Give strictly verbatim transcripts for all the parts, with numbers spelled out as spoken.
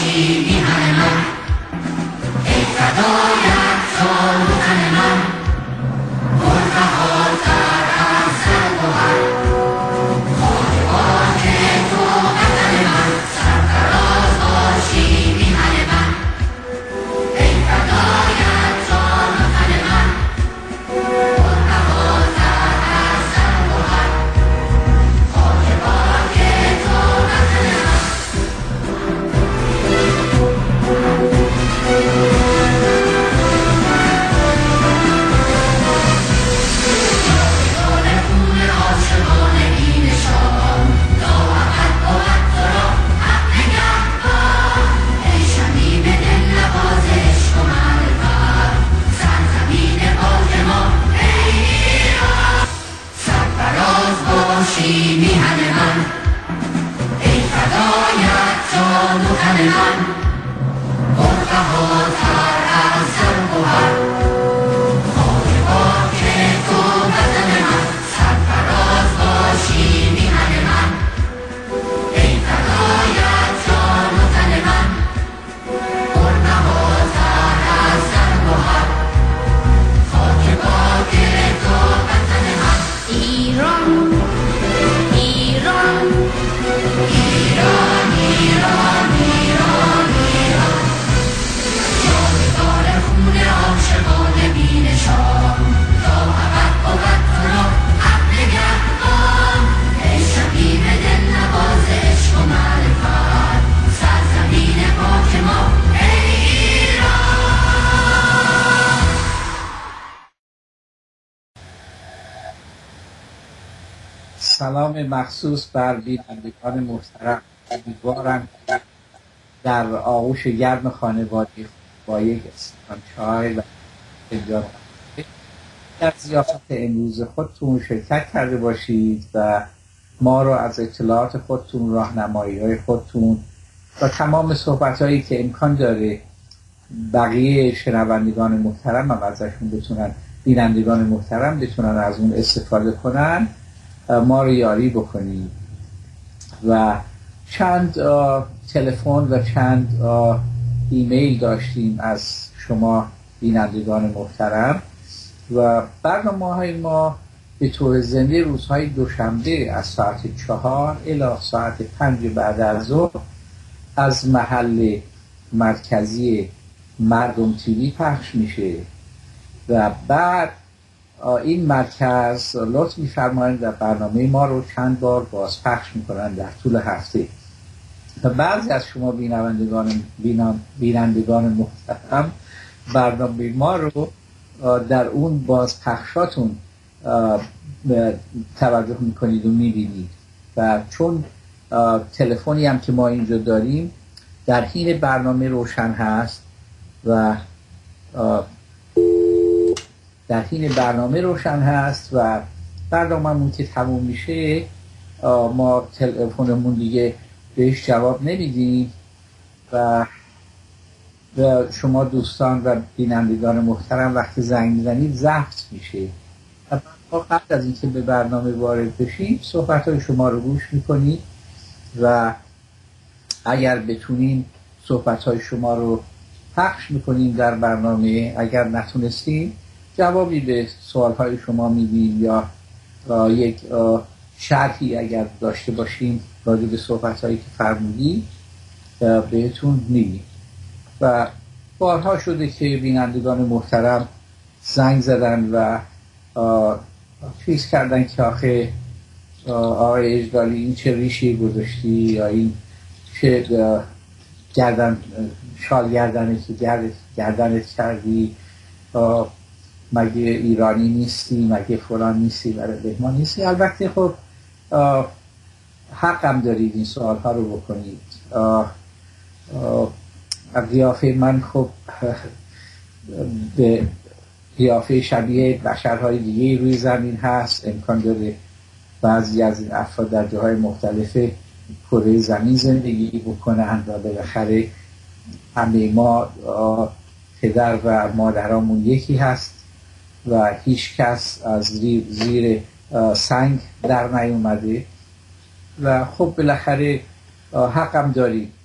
باشی میهن من، ای فدایت جان و تن من، پربهاتر از هر گوهر، خاک پاک تو وطن من، سرفراز باشی میهن من، ای فدایت جان و تن من، پربهاتر از هر گوهر، خاک پاک تو وطن من. میهن من، ای فدایت جان و تن من، پربهاتر از هر گوهر، خاک پاک تو وطن من، سرفراز باشی میهن من، ای فدایت جان و تن من، پربهاتر از هر گوهر، خاک پاک تو وطن من. ایران ایران ایران ایران ایران ایران، یادگار خون عاشقان بی‌نشان، تا ابد بود تو را حق نگهبان، ای شبیه دل نواز عشق و معرفت، سرزمین پاک ما ای ایران. سلام مخصوص بر بینندگان محترم. امیدوارم که در آغوش گرم خانواده با یک استکان چای و فنجان قهوه در ضیافت امروز خودتون شرکت کرده باشید و ما رو از اطلاعات خودتون، راهنمایی‌های خودتون و تمام صحبت‌هایی که امکان داره بقیه شنوندگان محترم هم ازشون بتونن، بینندگان محترم بتونن از اون استفاده کنن، ما رو یاری بکنید. و چند تلفن و چند ایمیل داشتیم از شما بینندگان محترم و برنامه‌های ما به طور زنده روزهای دوشنبه از ساعت چهار الی ساعت پنج بعد از ظهر از محل مرکزی مردم تیوی پخش میشه و بعد این مرکز لطف می‌فرمایند و برنامه ما رو چند بار باز پخش میکنن در طول هفته و بعضی از شما بینندگان بینندگان محترم برنامه ما رو در اون باز پخشاتون توجه میکنید و میبینید و چون تلفنی هم که ما اینجا داریم در حین برنامه روشن هست و در حین برنامه روشن هست و برنامه‌مون که تموم میشه ما تلفنمون دیگه بهش جواب نمیدیم و شما دوستان و بینندگان محترم وقتی زنگ میزنید ضبط میشه و ما قبل از اینکه به برنامه وارد بشیم صحبت‌های شما رو گوش میکنید و اگر بتونیم صحبت‌های شما رو پخش میکنیم در برنامه، اگر نتونستیم جوابی به سوالهای شما میدیم یا یک شرحی اگر داشته باشیم راجع به صحبتهایی که فرمودید بهتون میدیم. و بارها شده که بینندگان محترم زنگ زدن و چیز کردن که آخه آقای اجلالی این چه ریشی گذاشتی یا این چه گردن شال گردنت گرد گردنت کردی، مگه ایرانی نیستی، مگه فلان نیستی، برای بهمان نیستی. البته خب حقم دارید این سوال ها رو بکنید. قیافه من خب به قیافه شبیه بشرهای دیگه روی زمین هست، امکان داره بعضی از این افراد در جاهای مختلف کره زمین زندگی بکنن و بالاخره همه ما پدر و مادرامون یکی هست و هیچ کس از زیر سنگ در نیومده و خب بالاخره حقم داریم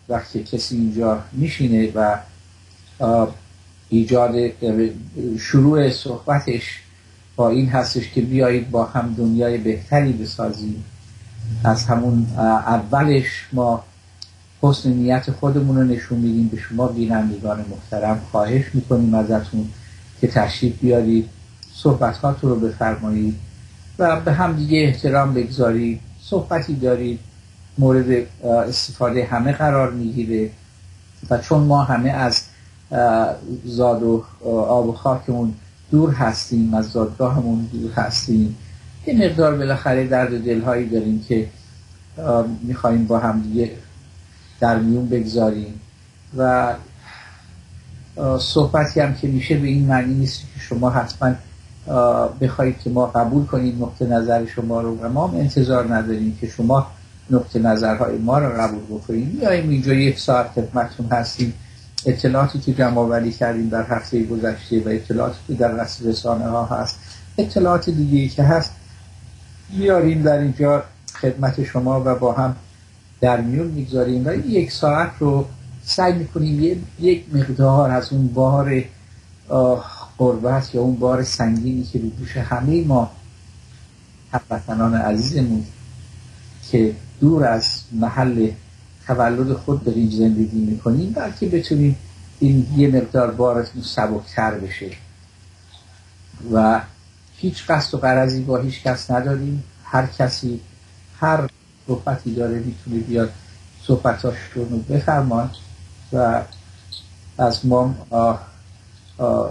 وقتی کسی اینجا میشینه و ایجاد شروع صحبتش با این هستش که بیایید با هم دنیای بهتری بسازیم، از همون اولش ما حسن نیت خودمون رو نشون میدیم به شما بینندگان محترم. خواهش میکنیم ازتون که تشریف بیارید، صحبتاتون رو بفرمایید و به هم دیگه احترام بگذارید. صحبتی دارید مورد استفاده همه قرار میگیره و چون ما همه از زاد و آب و خاکمون دور هستیم، از زادگاهمون دور هستیم، یه مقدار بالاخره درد دلهایی داریم که میخواییم با هم دیگه در میون بگذاریم و صحبتی هم که میشه به این معنی نیست که شما حتما بخواید که ما قبول کنیم نقطه نظر شما رو و ما هم انتظار نداریم که شما نقطه نظرهای ما رو قبول بکنیم. بیاییم اینجا یک ساعت خدمتتون هستیم، اطلاعاتی که جمع آوری کردیم در هفته گذشته و اطلاعاتی که در رسانه ها هست، اطلاعات دیگه‌ای که هست بیاریم در اینجا خدمت شما و با هم در میون میگذاریم و این یک ساعت رو سعی میکنیم یک مقدار از اون بار غربت یا اون بار سنگینی که رو دوش همه ما هموطنان عزیزمون که دور از محل تولد خود داریم زندگی میکنیم، بلکه بتونیم این یه مقدار بارتون سبکتر بشه و هیچ قصد و غرضی با هیچ کس نداریم. هر کسی هر صحبتی داره میتونه بیاد صحبتاش رو بفرمان و از ما آه آه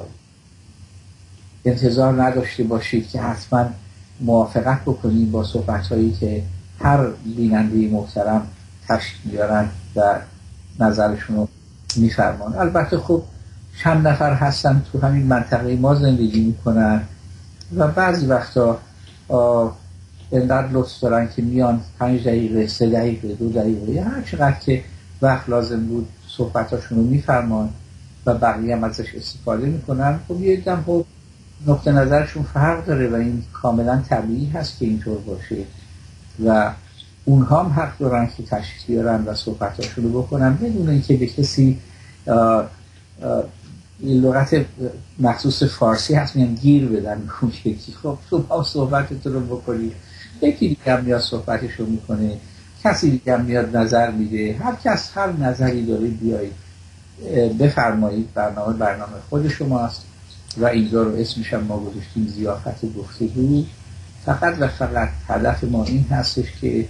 انتظار نداشته باشید که حتما موافقت بکنیم با صحبتهایی که هر بیننده محترم تشکیل میارن و نظرشون رو میفرمان. البته خب چند نفر هستن تو همین منطقه ما زندگی میکنن و بعضی وقتا اینقدر لطف دارن که میان پنج دقیقه، سه دقیقه، دو دقیقه، هر چقدر که وقت لازم بود صحبتاشون رو میفرمان و بقیه هم ازش استفاده میکنن. خب یه دم خب نقطه نظرشون فرق داره و این کاملا طبیعی هست که اینطور باشه و اونها هم حق دارن که تشخیص بیارن و صحبتاشون رو بکنن بدون اینکه به کسی آه آه لغت مخصوص فارسی هست میگن گیر بدن. خب شما صحبتتون رو بکنید، یکی دیگه هم میاد صحبتش رو میکنه، کسی دیگه هم میاد نظر میده، هر کس هر نظری داره بیایید بفرمایید. برنامه برنامه خود شماست و اینجا رو اسمش هم ما گذاشتیم ضیافت گفتگو. فقط و فقط هدف ما این هستش که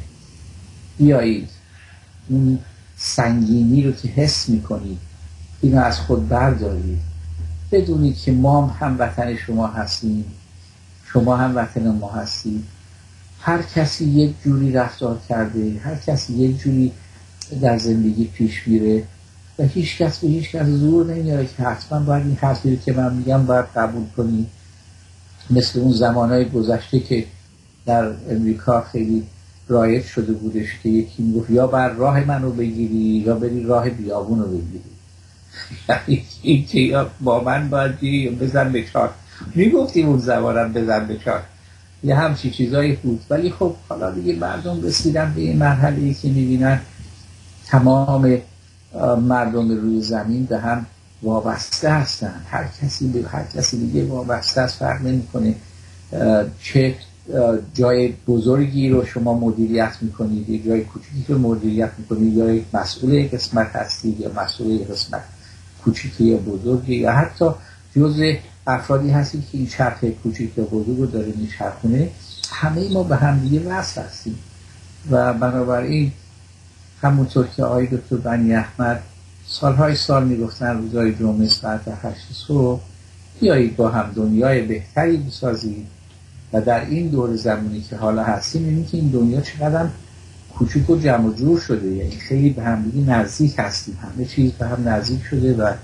بیایید اون سنگینی رو که حس میکنید اینو از خود بردارید، بدونید که ما هم هموطن شما هستیم، شما هم وطن ما هستید. هر کسی یک جوری رفتار کرده، هر کسی یک جوری در زندگی پیش میره و هیچ کس به هیچ کس زور نمیاره که حتما باید این حرفی که من میگم باید قبول کنی. مثل اون زمانهای گذشته که در امریکا خیلی رایج شده بودش که یکی میگفت یا بر راه منو بگیری یا بری راه بیابون رو بگیری. یعنی این که یا با من باید یا بزن به چار، میگفتیم اون زمانم بزن به چار، یه همچی چیزایی بود. ولی خب حالا دیگه مردم رسیدن به این مرحله‌ای که میبینن تمام مردم روی زمین به هم وابسته هستن، هر کسی به هر کسی دیگه وابسته است. فرق نمی‌کنه چه جای بزرگی رو شما مدیریت میکنید، یک جای کوچیکی رو مدیریت میکنید، یا یک مسئول یک قسمت هستید یا مسئول یک قسمت کوچیکی یا بزرگی، یا حتی جزء افرادی هستید که این چرخه کوچیک یا بزرگ رو داره میچرخونه. همه ما به هم دیگه وصل هستیم و بنابراین همونطور که آقای دکتر بنی احمد سالهای سال میگفتن روزهای جمعه ساعت هشت صبح بیایید با هم دنیای بهتری بسازید و در این دور زمانی که حالا هستیم می‌بینید که این دنیا چقدر کوچیک و جمع و جور شده، یعنی خیلی به هم دیگه نزدیک هستیم، همه چیز به هم نزدیک شده و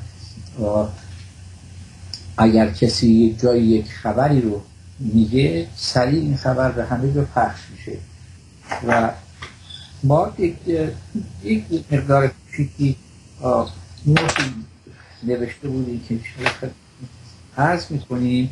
اگر کسی یک جایی یک خبری رو میگه سریع این خبر به همه جا پخش میشه و ما یک یک مقدار کوچیکی نوشی نوشته بودیم که انشاءالله عرض میکنیم.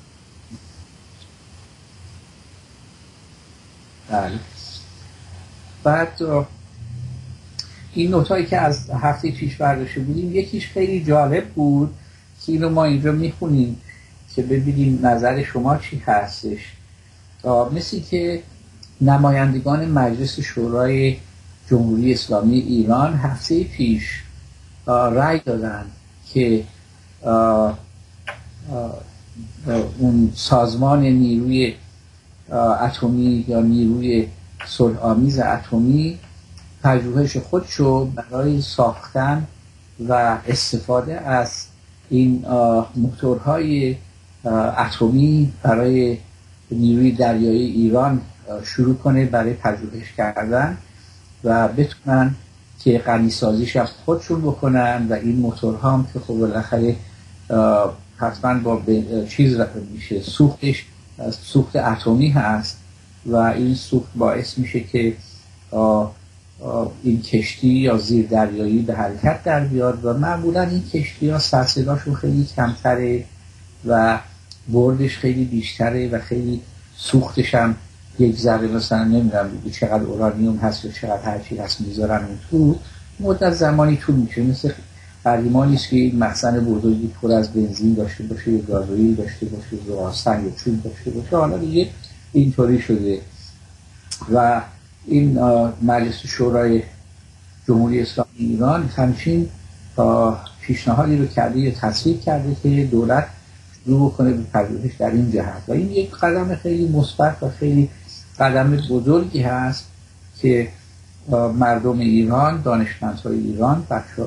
بله بعد این نوتایی که از هفته پیش برداشته بودیم یکیش خیلی جالب بود که اینو ما اینجا میخونیم که ببینیم نظر شما چی هستش. مثل که نمایندگان مجلس شورای جمهوری اسلامی ایران هفته پیش رأی دادن که آه آه اون سازمان نیروی اتمی یا نیروی صلح‌آمیز اتمی پژوهش خودشو برای ساختن و استفاده از این موتورهای اتمی برای نیروی دریایی ایران شروع کنه برای پژوهش کردن و بتونن که غنی‌سازیش از خودشون بکنن و این موتورها هم که خب بالاخره حتما با چیز میشه سوختش سوخت اتمی هست و این سوخت باعث میشه که آه آه این کشتی یا زیر دریایی به حرکت در بیاد و معمولا این کشتی ها سرصداشون خیلی کمتره و بردش خیلی بیشتره و خیلی سوختش هم یک ذره مثلا نمیدونم چقدر اورانیوم هست یا چقدر هرچی هست میذارن اون تو مدت زمانی طول میشه. مثل قدیمانی است که این مخزن بزرگی پر از بنزین داشته باشه یا گازوئیل داشته باشه یا آسن یا چوب داشته باشه، حالا دیگه اینطوری شده. و این مجلس شورای جمهوری اسلامی ایران همچین پیشنهادی رو کرده یا تصویب کرده که دولت شروع کنه به پژوهش در این جهت و این یک قدم خیلی مثبت و خیلی قدم بزرگی هست که مردم ایران، دانشمندهای ایران،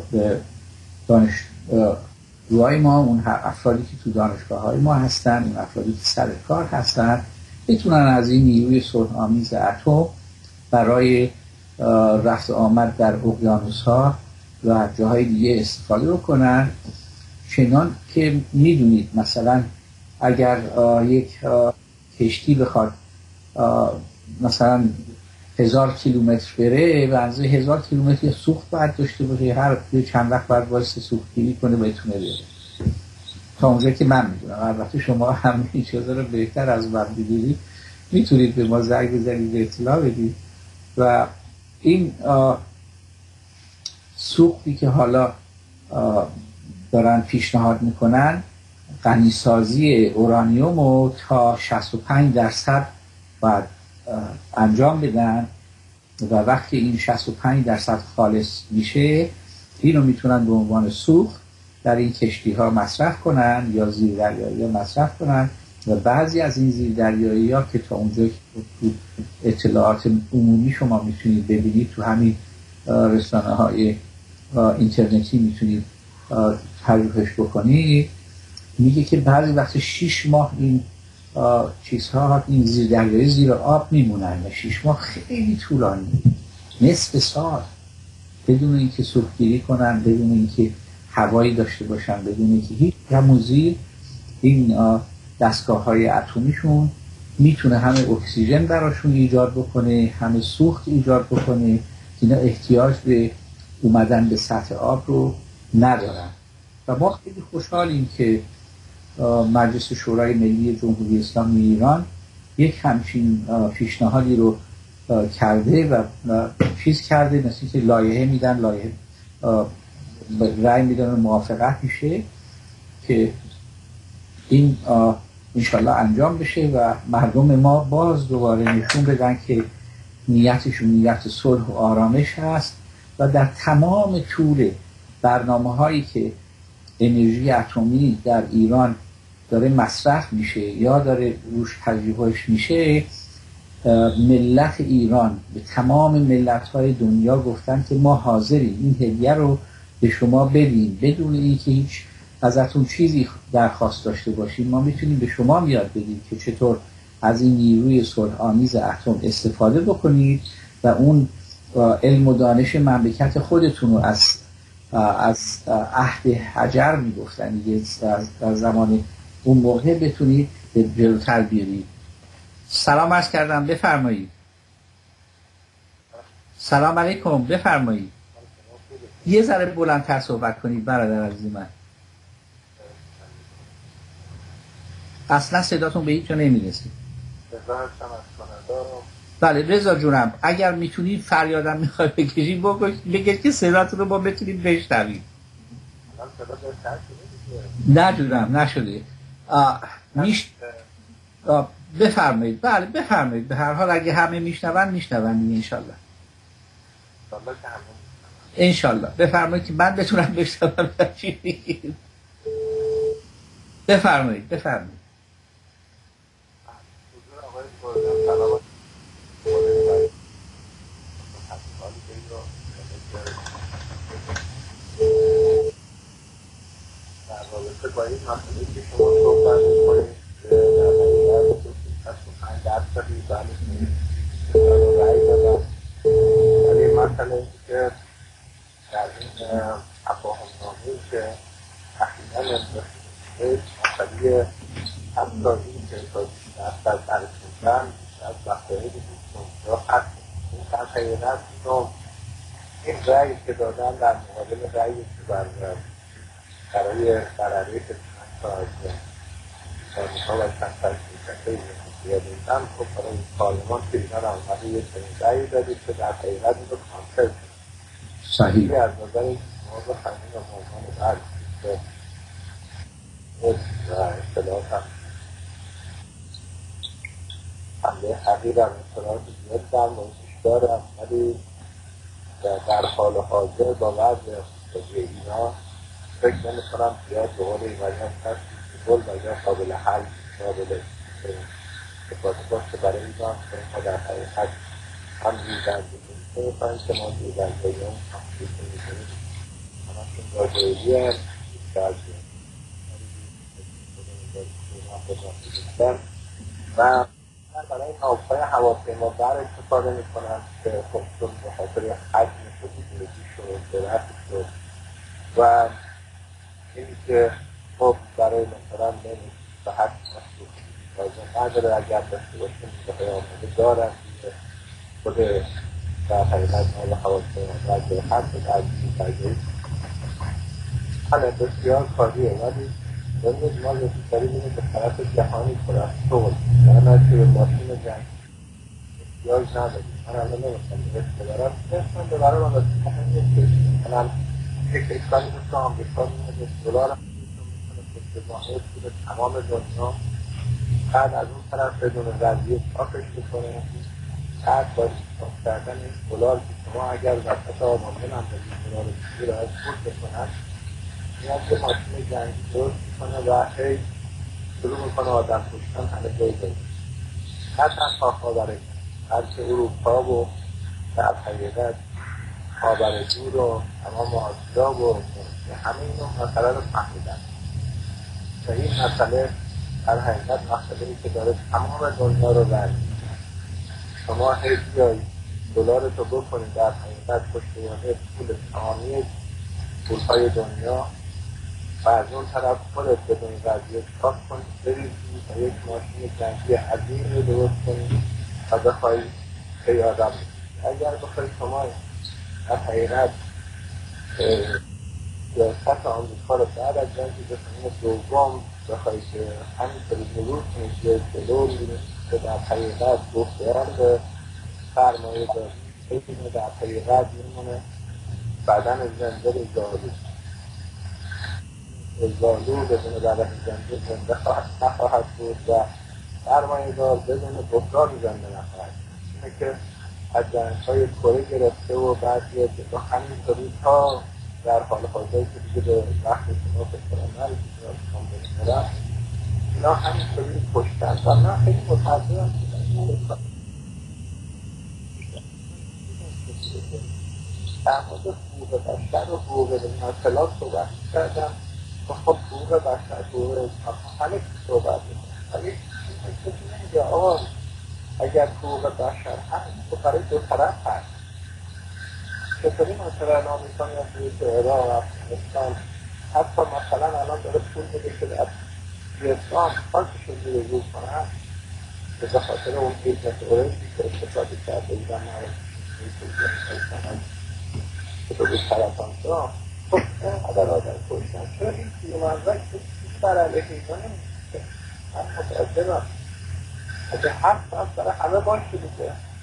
دانشجوهای ما، اون افرادی که تو دانشگاه‌های ما هستن، اون افرادی که سر کار هستن بتونن از این نیروی صلح‌آمیز اتم برای رفت آمد در اقیانوس‌ها و جاهای دیگه استفاده بکنن. چنان که میدونید مثلا اگر یک کشتی بخواد مثلا هزار کیلومتر بره و از هزار کیلومتر سوخت باید داشته باشه، هر چند وقت باید واسه سوختگیری کنه بتونه بره. تا اونجا که من میدونم، البته شما هم این چیزا رو بهتر از من میدونید، میتونید به ما زنگ بزنید اطلاع بدید. و این سوختی که حالا دارن پیشنهاد میکنن غنی‌سازی اورانیوم رو تا شصت و پنج درصد باید انجام بدن و وقتی این شصت و پنج درصد خالص میشه اینو میتونن به عنوان سوخت در این کشتی ها مصرف کنن یا زیر دریایی ها مصرف کنن و بعضی از این زیر دریایی ها که تا اونجا تو اطلاعات عمومی شما میتونید ببینید تو همین رسانه های اینترنتی میتونید پژوهش بکنید، میگه که بعضی وقت شش ماه این چیزها این زیر دریایی زیر آب میمونن و شش ماه خیلی طولانی، نصف سال، بدون اینکه سوختگیری کنن، بدون اینکه هوایی داشته باشن، بدون اینکه هیچ رموزی. این دستگاه های اتمیشون میتونه همه اکسیژن براشون ایجاد بکنه، همه سوخت ایجاد بکنه، اینا احتیاج به اومدن به سطح آب رو ندارن. و ما خیلی خوشحالیم که مجلس شورای ملی جمهوری اسلامی ایران یک همچین پیشنهادی رو کرده و چیز کرده، مثل که لایحه میدن، لایحه رأی میدن و موافقت میشه که این انشالله انجام بشه و مردم ما باز دوباره نشون بدن که نیتشون نیت صلح و آرامش هست و در تمام طول برنامه هایی که انرژی اتمی در ایران داره مصرف میشه یا داره روش پژوهش میشه، ملت ایران به تمام ملت‌های دنیا گفتن که ما حاضریم این هدیه رو به شما بدیم بدون اینکه هیچ ازتون چیزی درخواست داشته باشیم. ما میتونیم به شما یاد بدیم که چطور از این نیروی صلح‌آمیز اتم استفاده بکنید و اون علم و دانش مملکت خودتون رو از از عهد حجر میگفتن در زمان اون موقع بتونید به جلوتر بیارید. سلام عرض کردم، بفرمایید. سلام علیکم، بفرمایید. یه ذره بلندتر صحبت کنید برادر عزیز من، اصلا صداتون به هیچ جا نمیرسید. بله رضا جونم، اگر میتونید فریادم میخوای بکشید بگید که صداتون رو ما بتونید بشنویم. نه جونم نشده. میش بفرمایید. بله بفرمایید. به هر حال اگه همه میشنون میشنون دیگه انشالله. انشالله بفرمایید که من بتونم بشنوم. بفرمایید بفرمایید. در رابطه با این مسئله که شما صحبت می‌کنید در حقیقت از پنج درصدی بله رو رأی دادن، ولی مسئله این که در این تفاهم‌نامه‌ای که اخیراً امضا مسئله حتی این که تا درصد برسوندن از مسائلی دوستان یا هست این در حقیقت این رأی که دادن در مقابل رأیی که بر برای برای خدمت تا از سازمان‌ها و چند تا از شرکت‌های زیادی هم خب برای پارلمان که اینا رو آمده یک چنین رأی دادید که در حقیقت این رو کانسل شد. صحیح. از نظر موضوع خمین و موضوع بعد که و اصطلاحات هم حمله حقیق هم اصطلاحات زیاد در موضوعش دارم، ولی در حال حاضر با وضع اقتصادی اینا فکر نمی کنم زیاد به قول ایمانی هم هست گل و یا قابل حل قابل استفاده باشه برای اینا هم که ما در حقیقت هم زیدن بکنیم که میکنیم که ما زیدن بگیم هم زیدن بکنیم همشون راجعیدی هم بیشتر زیاد و برای این حافظهای هواپیما بر استفاده میکنم که خب چون به خاطر حجم خودیدگیشون و درستشون و اینی که خب برای مثلا نمی به حد لازم نداره اگر داشته باشیم به آمده دارن که خود در حقیقت مال هواپیما بر به حد از این تجربه حالا بسیار کاریه، ولی بندید ما یکی داریم اینه که طرف جهانی کنم شغل من از که به ماشین جنگ احتیاج نداریم. من الان نمیستم به دارم نمیستم به برای من رسید همین یک من یک کشوری مثل آمریکا میده دلار هم میتونه واحد بوده تمام دنیا، بعد از اون طرف بدون وضعیت چاپش بکنه، بعد با چاپ کردن این دلار که شما اگر وسط آمازون هم بدید دلار بگیر رو از خود بکنن میاد که ماشین جنگی درست میکنه و هی شروع میکنه آدم کشتن همه جایی دارید نه تنها خاور بلکه اروپا و در حقیقت خاورمیانه و تمام آسیا و همه اینو مسئله رو فهمیدن و این مسئله در حقیقت مسئله‌ای که داره تمام دنیا رو رنج شما هی بیایی دلارتو بکنید در حقیقت پشتوانه پول تمامی پولهای دنیا و از اون طرف خودت بدون وضعیت چاپ کنید بریزید و یک ماشین جنگی عظیم رو درست کنید و بخواهی خیلی آدم اگر بخواهی شما در حقیقت سیاست آمریکا رو بعد از جنگ جهانی دوم بخواهی که همینطوری مرور کنید که جلو می‌بینید که در حقیقت گفته‌ام به سرمایه داری ببینه در حقیقت میمونه بدن زنده رو زالو زالو بدون بدن زنده زنده خواهد نخواهد بود و سرمایه دار بدون بحران زنده نخواهد اینه که از جنگ‌های کره گرفته و بعد یه با همینطوری تا در حال حاضر که دیگه به وقت شما فکر کنم نرسید را بکنم بکنم اینا همینطوری کشتن و من خیلی متعجبم که در مورد حقوق بشر و حقوق اطلاعات صحبت کردم و خب حقوق بشر حقوق انسان همه که صحبت میکنم ولی کسی نمیگه آقا اگر حقوق بشر هست تو برای دو طرف هست چطوری مثلا آمریکا یا توی عراق افغانستان حتی مثلا الان داره پول میده که در ویتنام خاکشون رو روز کنن که به خاطر اون بیزنس اورنجی که استفاده کرده بودن که تو بود سرطانجا خب اینقدر آدم کشتن چرا این پیومنزک بر علیه اینا نمیشه من متعجبم اگه حق هست برای همه باشه دیگه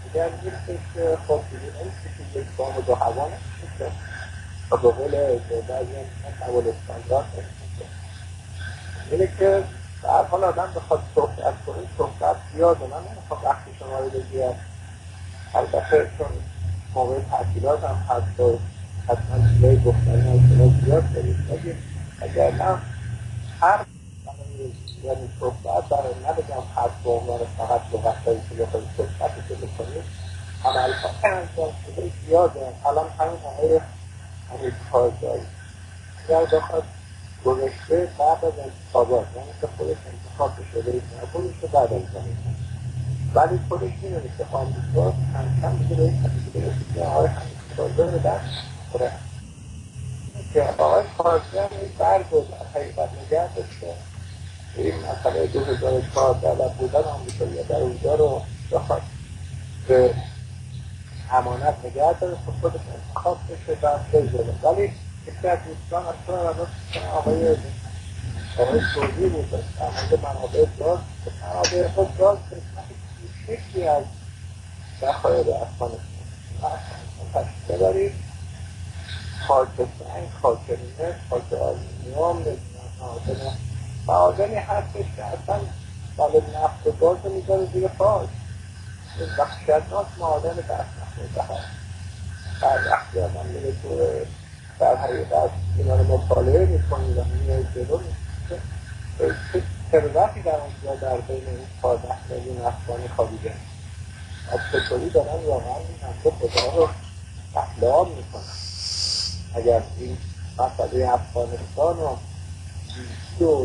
اگر نیستش که خب دیگه نمیشه که یک بام و دو هوا نمیشه و به قول بعضی هم قبول استاندارد نمیشه. اینه که در حال آدم بخواد صحبت کنید صحبت زیاده. من نمیخوام وقتی شما رو بگیرم، البته چون موقع تعطیلات هم هست و حتما چیزای گفتنی هم شما زیاد دارید، بگید اگر نه هر یعنی صحبت برای نبگم حد به عنوان فقط لغتهایی که بخواهید صحبتی که بکنید عملها که انجام شده زیاده. الان همین آقای همین کارزایی اگر بخواد گذشته بعد از انتخابات یعنی که خودش انتخاب بشه رئیس جمهور بشه بعد از زمین، ولی خودش میدونه که آمریکا کم کم میشه رئیس جمهور بشه که آقای همین کارزایی رو دست خوره که آقای کارزایی هم یک برگ رو در حقیقت نگه داشته. این مسئله دو هزار و چهارده و بودن آمریکایی در اونجا رو بخواد به امانت نگه داره که خودش انتخاب بشه بعد بزنه. ولی یکی از دوستان از کنم و دوستان آقای آقای سوربی بود در مورد منابع گاز که منابع خود گاز قسمت شکلی از ذخایر افغانستان تشکیل دارید، خاک سنگ، خاک نفت، خاک آلومینیوم، معادن معادنی هستش که اصلا سال نفت و گاز رو میذاره زیر خاک. این وحشتناک معادن دست نخورده هست. بعد وقتی آدم میره تو در حقیقت اینا رو مطالعه میکنید و میره جلو میشه چه ثروتی در اونجا در بین این چهارده میلیون افغانی خوابیده. از چطوری دارن واقعا این همه خدا رو احلام میکنن. اگر این مسئله افغانستان و لیبی و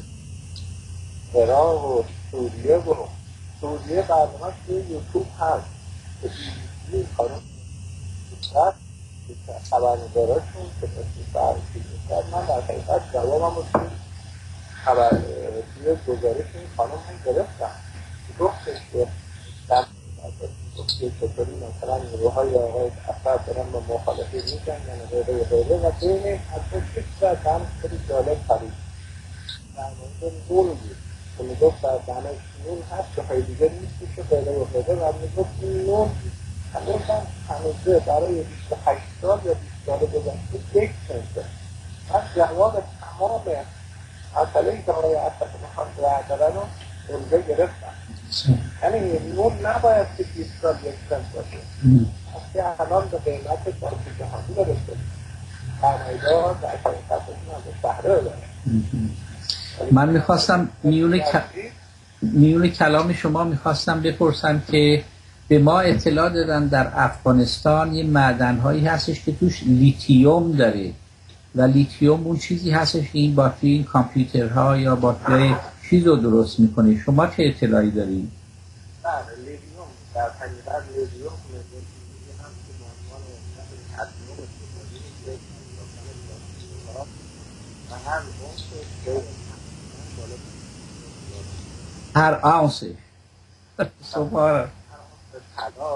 عراق و سوریه و سوریه برنامه‌اش توی یوتیوب هست که بی‌بی‌سی خانم می‌کرد که خبرنگاراشون که مثل فرقی می‌کرد. من در حقیقت جوابم رو توی خبر توی گزارش این خانم هم گرفتم. گفتش که در که چطوری مثلا نیروهای آقای اثر دارن با مخالفه می‌جنگن و غیره و غیره و بین این حتی شکل هم خیلی جالب خرید در مورد نون بود که میگفت در دمش نون هست که های دیگه نیستی که غیره و غیره و میگفت این نون هنوز هم هنوزه برای بیست و هشت سال یا بیست سال گذشته یک سنته. من جواب تمام مسئله که آقای اثر میخوان بردارن رو اونجا گرفتم. یعنی نون نباید که بیست سال یک سنت باشه. از که الان به قیمت بانک جهانی برسه سرمایه‌دار در حقیقتشون هم به شهره داره. من میخواستم میون, ک... میون کلام شما میخواستم بپرسم که به ما اطلاع دادن در افغانستان یه معدن‌هایی هستش که توش لیتیوم داره و لیتیوم اون چیزی هستش که این باتری این کامپیوترها یا باتری چیز رو درست میکنه. شما چه اطلاعی دارید؟ بله لیتیوم در حقیقت لیتیوم هم که عنوان کدمیوم استفاده و هر اونچه هر آنسه سبحان طلا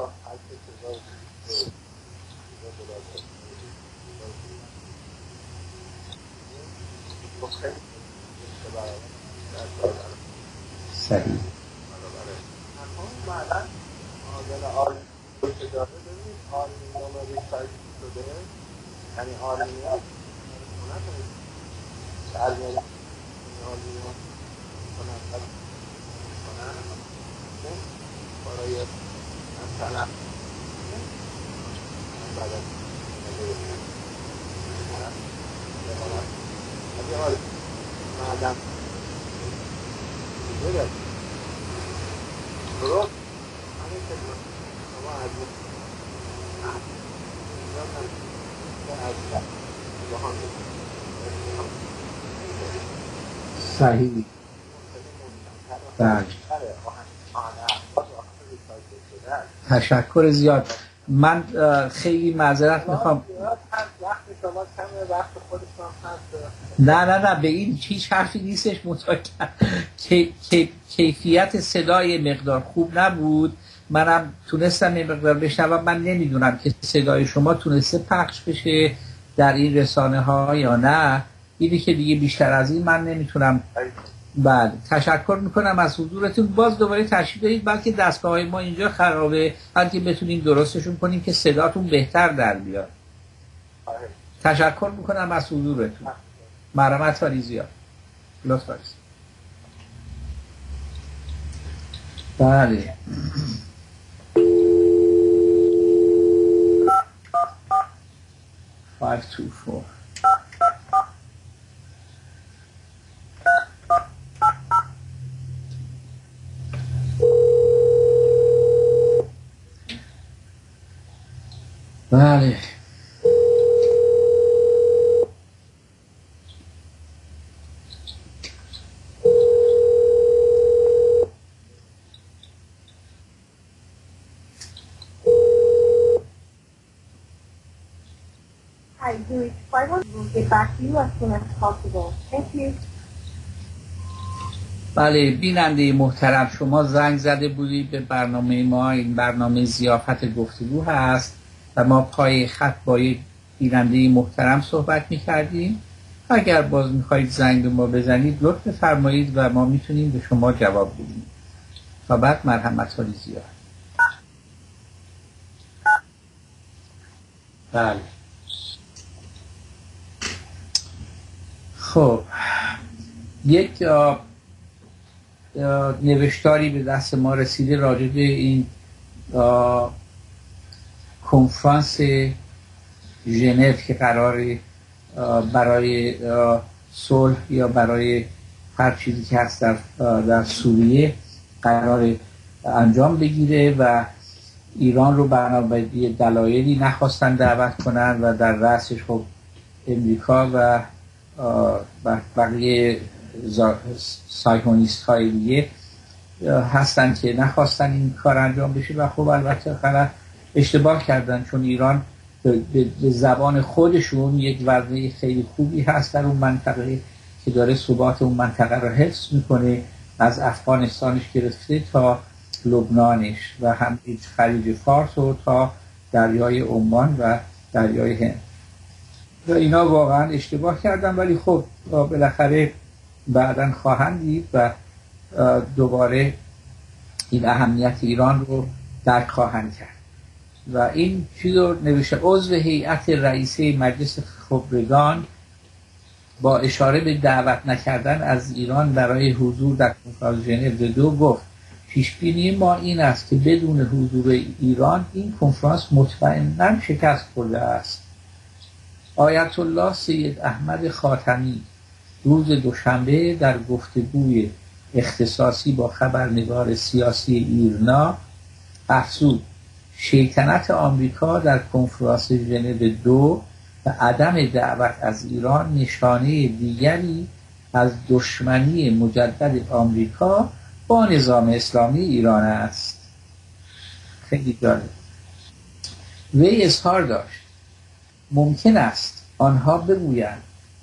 صحیح. اون معدن معادن آلومینیوم که داره ببینید آلومینیوم ریسایکل شده یعنی آلومینیوم آلومینیوم آلومینیوم کنن کنن برای مثلا بعد از معدن درست درست همین که شما از صحیح. بله. تشکر زیاد. من خیلی معذرت میخوام. وقت شما کمه وقت خودتون هست. نه نه نه به این هیچ حرفی نیستش. متأکد کیفیت صدای مقدار خوب نبود. منم تونستم این مقدار بشنوم. من نمیدونم که صدای شما تونسته پخش بشه در این رسانه ها یا نه. اینی که دیگه بیشتر از این من نمیتونم بله تشکر میکنم از حضورتون. باز دوباره تشریف دارید، بلکه دستگاه های ما اینجا خرابه، بلکه بتونیم درستشون کنیم که صداتون بهتر در بیاد. تشکر میکنم از حضورتون. مرحمت ولی زیاد لطفا. بله five two four. بله I do it. I want to get back to you as soon as possible. Thank you. بله بیننده محترم، شما زنگ زده بودید به برنامه ما. این برنامه ضیافت گفتگو هست و ما پای خط با یک بیننده محترم صحبت می‌کردیم. اگر باز می‌خواید زنگ به ما بزنید لطف فرمایید و ما میتونیم به شما جواب بدیم. تا بعد مرحمت ولی زیاد. بله خب یک آ، آ، نوشتاری به دست ما رسیده راجع به این آ، کنفرانس ژنو که قراره برای آ، صلح یا برای هر چیزی که هست در, در سوریه قرار انجام بگیره و ایران رو بنابر دلایلی نخواستن دعوت کنن و در رأسش خب امریکا و بقیه سایهونیست های دیگه هستن که نخواستن این کار انجام بشه و خب البته غلط اشتباه کردن، چون ایران به زبان خودشون یک وضعیت خیلی خوبی هست در اون منطقه که داره ثبات اون منطقه رو حفظ میکنه، از افغانستانش گرفته تا لبنانش و هم خلیج فارس و تا دریای عمان و دریای هند. و اینا واقعا اشتباه کردن، ولی خب بالاخره بعداً خواهند دید و دوباره این اهمیت ایران رو درک خواهند کرد. و این چیز رو نوشته عضو هیئت رئیسه مجلس خبرگان با اشاره به دعوت نکردن از ایران برای حضور در کنفرانس ژنو دو گفت پیشبینی ما این است که بدون حضور ایران این کنفرانس مطمئناً شکست خورده است. آیت الله سید احمد خاتمی روز دوشنبه در گفتگوی اختصاصی با خبرنگار سیاسی ایرنا افزود شیطنت آمریکا در کنفرانس ژنو دو و عدم دعوت از ایران نشانه دیگری از دشمنی مجدد آمریکا با نظام اسلامی ایران است. خیلی جالب. وی اظهار داشت ممکن است آنها بگویند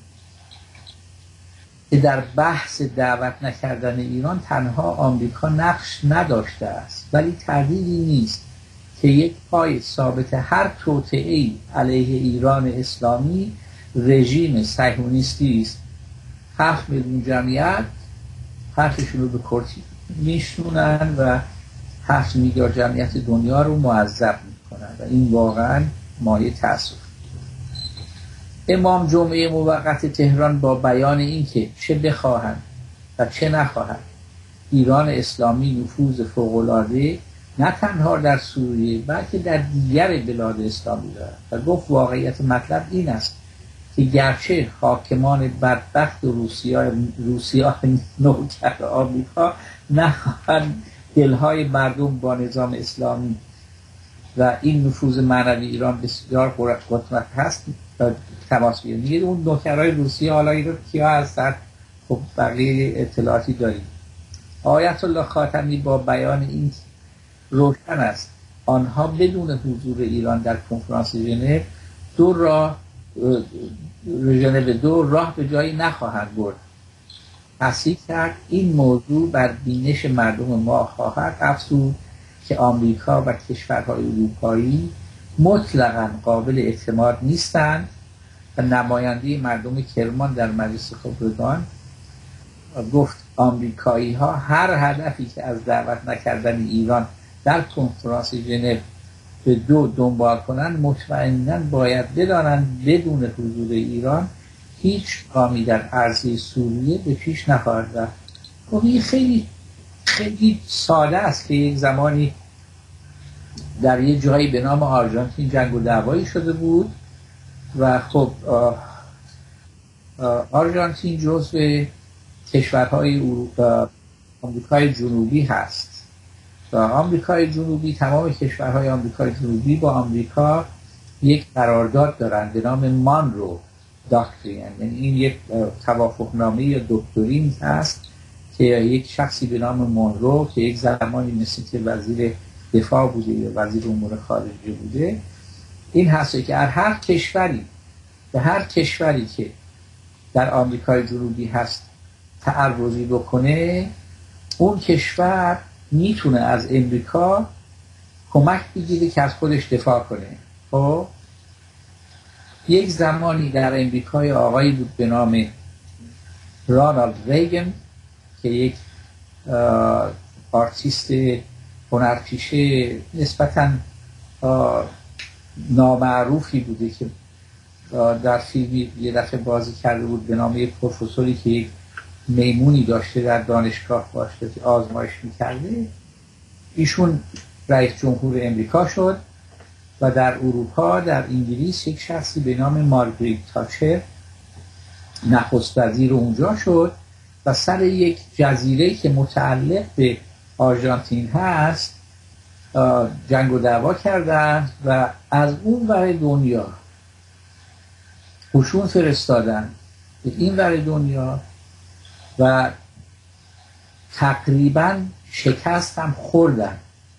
که در بحث دعوت نکردن ایران تنها آمریکا نقش نداشته است، ولی تردیدی نیست که یک پای ثابت هر توطئه‌ای علیه ایران اسلامی رژیم صهیونیستی است. هفت میلیون جمعیت حرفشون رو به کرسی میشنونن و هفت میلیارد جمعیت دنیا رو معذب میکنن و این واقعا مایه تأسف. امام جمعه موقت تهران با بیان اینکه چه بخواهند و چه نخواهند ایران اسلامی نفوذ فوق‌العاده نه تنها در سوریه بلکه در دیگر بلاد اسلامی دارد و گفت واقعیت مطلب این است که گرچه حاکمان بدبخت و روسیاه روسیاه نوکر آمریکا نخواهند دلهای مردم با نظام اسلامی و این نفوذ معنوی ایران بسیار قدرت هست و تماس بگیرن. دیگه اون نوکرهای روسیه حالا ایران کیا هستن؟ خب بقیه اطلاعاتی داریم. آیت الله خاتمی با بیان این روشن است آنها بدون حضور ایران در کنفرانس ژنو دو راه ژنو دو راه به جایی نخواهند برد. تصحیح کرد این موضوع بر بینش مردم ما خواهد افزود که آمریکا و کشورهای اروپایی مطلقاً قابل اعتماد نیستند و نماینده مردم کرمان در مجلس خبرگان گفت آمریکایی ها هر هدفی که از دعوت نکردن ایران در کنفرانس ژنو به دو دنبال کنن، مطمئناً باید بدانن بدون حضور ایران هیچ گامی در عرضه سوریه به پیش نخواهد رفت. خب این خیلی خیلی ساده است که یک زمانی در یه جایی به نام آرژانتین جنگ و دعوایی شده بود و خب آه آه آرژانتین جزو کشورهای اروپا آمریکای جنوبی هست و آمریکای جنوبی، تمام کشورهای آمریکای جنوبی با آمریکا یک قرارداد دارند به نام مانرو داکترین، یعنی این یک توافقنامه یا دکترین هست که یک شخصی به نام مانرو که یک زمانی مثل که وزیر دفاع بوده یا وزیر امور خارجه بوده، این هست که هر هر کشوری به هر کشوری که در آمریکای جنوبی هست تعرضی بکنه، اون کشور میتونه از امریکا کمک بگیره که از خودش دفاع کنه. خب یک زمانی در امریکای آقایی بود به نام رانالد ریگن که یک آرتیست هنرپیشه نسبتاً نامعروفی بوده که در فیلمی یه دفعه بازی کرده بود به نام یک پروفسوری که یک میمونی داشته در دانشگاه باشه که آزمایش میکرده. ایشون رئیس جمهور امریکا شد و در اروپا، در انگلیس، یک شخصی به نام مارگریت تاچر نخست وزیر اونجا شد و سر یک جزیره که متعلق به آرژانتین هست جنگ و دعوا کردند و از اون ور دنیا قشون فرستادن به این ور دنیا و تقریبا شکست هم خوردن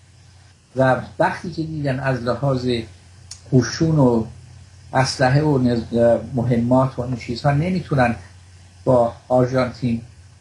و وقتی که دیدن از لحاظ قشون و اسلحه و مهمات و این چیزها نمیتونن با آرژانتین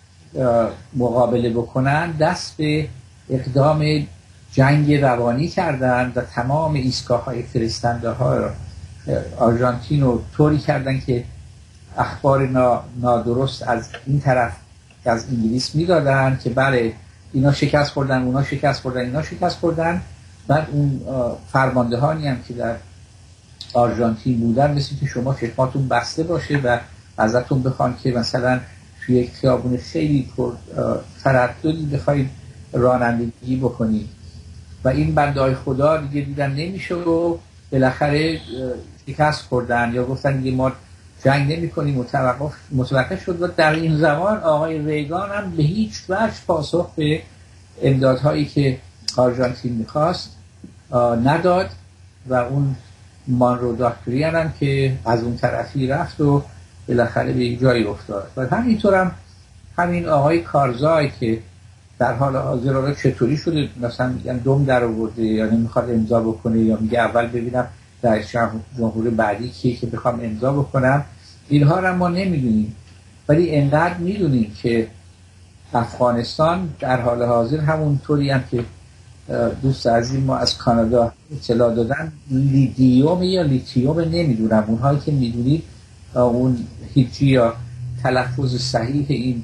مقابله بکنن، دست به اقدام جنگ روانی کردن و تمام ایستگاه‌های فرستنده ها آرژانتین رو طوری کردن که اخبار نادرست از این طرف از انگلیس میدادن که بله اینا شکست خوردن، اونا شکست خوردن، اینا شکست خوردن. بعد اون فرماندهانی هم که در آرژانتین بودن مثل که شما چشماتون بسته باشه و ازتون بخوان که مثلا توی یک خیابون خیلی پر ترددی بخواید رانندگی بکنید و این بنده‌های خدا دیگه دیدن نمیشه و بالاخره شکست خوردن یا گفتن دیگه ما جنگ نمی کنیم، متوقف متوقف شد. و در این زمان آقای ریگان هم به هیچ وجه پاسخ به امدادهایی که آرژانتین میخواست نداد و اون مانرو داکترین هم که از اون طرفی رفت و بالاخره به یک جایی افتاد. و همینطور هم همین آقای کارزای که در حال حاضر چطوری شده مثلا میگن دم در آورده یا نمیخواد امضا بکنه یا میگه اول ببینم رئیس جمهور بعدی کیه که بخوام امضا بکنم، اینها رو ما نمیدونیم. ولی انقدر میدونیم که افغانستان در حال حاضر همونطوری هم که دوست عزیز ما از کانادا اطلاع دادن لیتیوم یا لیتیوم نمیدونم، اونهایی که میدونید اون هیچی یا تلفظ صحیح این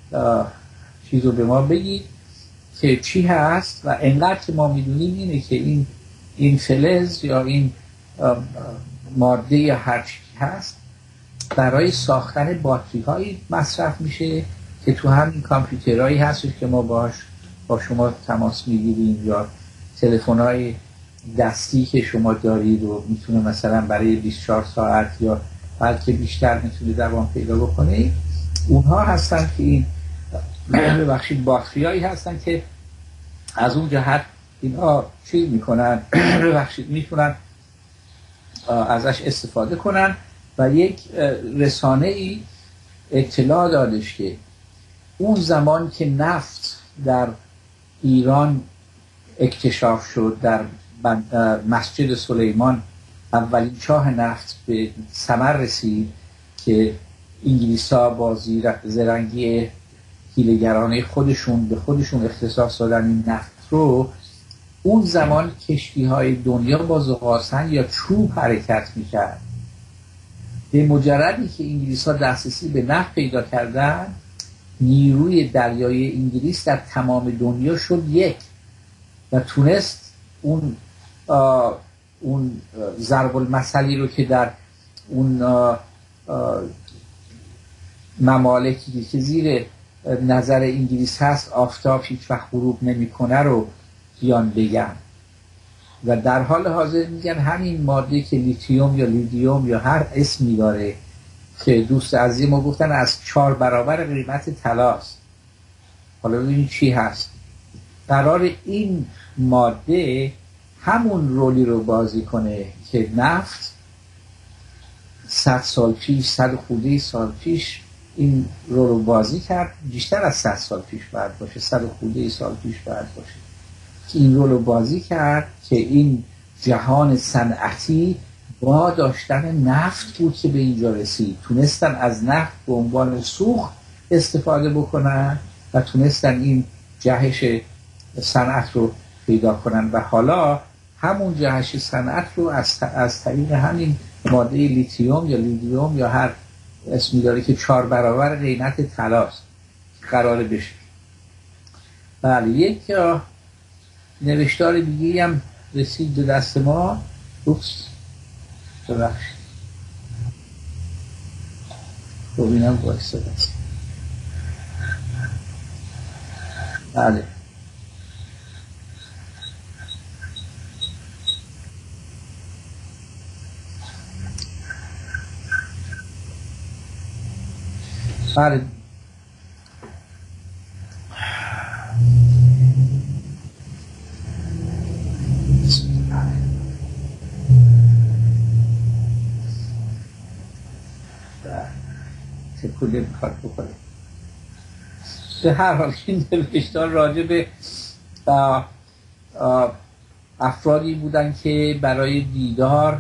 چیزو به ما بگید که چی هست. و انقدر که ما میدونیم اینه که این این فلز یا این ماده یا هر چی هست برای ساختن باتری هایی مصرف میشه که تو همین کامپیوترهایی هست که ما باش با شما تماس میگیریم یا تلفن های دستی که شما دارید و میتونه مثلا برای بیست و چهار ساعت یا بلکه بیشتر میتونه دوام پیدا بکنه. اونها هستن که این ببخشید باتری هایی هستن که از اون جهت اینها چی میکنن ببخشید میتونن ازش استفاده کنن. و یک رسانه ای اطلاع دادش که اون زمان که نفت در ایران اکتشاف شد، در مسجد سلیمان اولین چاه نفت به ثمر رسید که انگلیس‌ها با زرنگی حیله‌گرانه خودشون به خودشون اختصاص دادن این نفت رو، اون زمان کشتی‌های دنیا با زغالسنگ یا چوب حرکت می‌کرد. به مجردی که انگلیس‌ها دسترسی به نفت پیدا کردن، نیروی دریایی انگلیس در تمام دنیا شد یک و تونست اون اون ضرب المثلی رو که در اون آه آه ممالکی که زیر نظر انگلیس هست آفتاب هیچ وقت غروب نمیکنه رو بیان بگن و در حال حاضر میگن همین ماده که لیتیوم یا لیدیوم یا هر اسمی داره که دوست عزیز ما گفتن از چهار برابر قیمت طلاست. حالا ببینید چی هست. قرار این ماده همون رولی رو بازی کنه که نفت صد سال پیش صد خورده سال پیش این رول رو بازی کرد. بیشتر از صد سال پیش باید باشه، صد خورده سال پیش باید باشه که این رول رو بازی کرد که این جهان صنعتی با داشتن نفت بود که به اینجا رسید. تونستن از نفت به عنوان سوخت استفاده بکنن و تونستن این جهش صنعت رو پیدا کنن و حالا همون جهش صنعت رو از, از طریق همین ماده لیتیوم یا لیدیوم یا هر اسمی داره که چهار برابر قیمت طلاست قرار بشه. بله، یک نوشتار دیگه هم رسید به دست ما. اوپس ببخشید، خب اینم بایسته دست. بله، بله تکوله میخواد بکنه. به هر حال این نوشتار راجع به افرادی بودن که برای دیدار